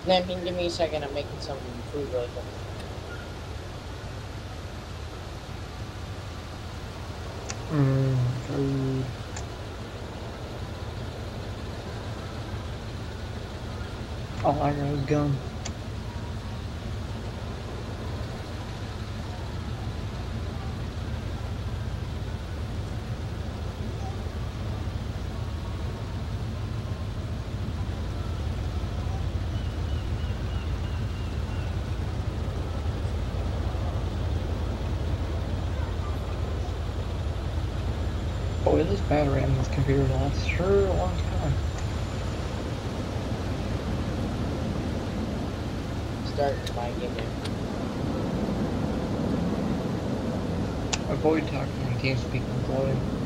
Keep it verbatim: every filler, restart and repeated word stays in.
Napping, give me a second. I'm making some food really quick. Mmm, food. All I got is gum. Boy, this battery on this computer lasts sure a long time. Start my game there. Avoid talking on TeamSpeak when loading.